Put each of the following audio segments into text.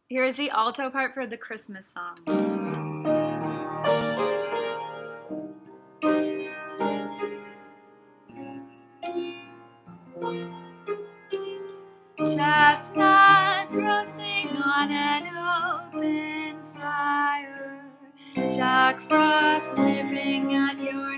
Here is the alto part for the Christmas song. Chestnuts roasting on an open fire, Jack Frost nipping at your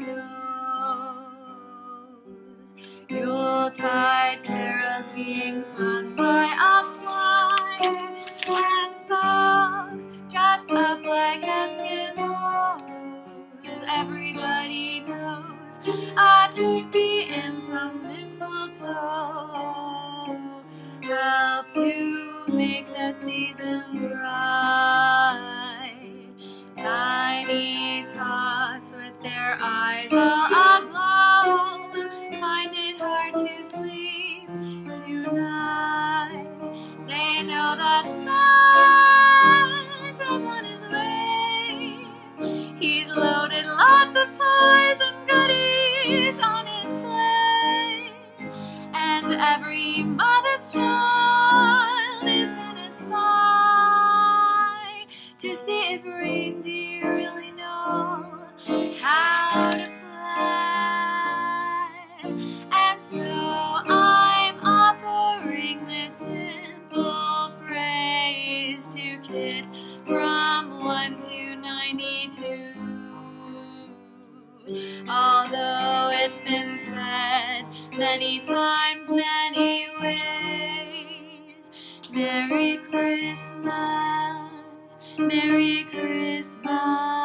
nose, Yuletide carols being sung by a choir, and folks dressed up like Eskimos. Everybody knows a turkey and some mistletoe help to make the season bright. Tiny tots with their eyes all aglow find it hard to sleep tonight. They know that Santa's on his way. He's loaded lots of toys and goodies on his sleigh, and every mother's child is gonna spy to see if reindeer really know how to fly. And so I'm offering this simple phrase to kids from 1 to 92. Although it's been said many times, many ways, Merry Christmas, Merry Christmas.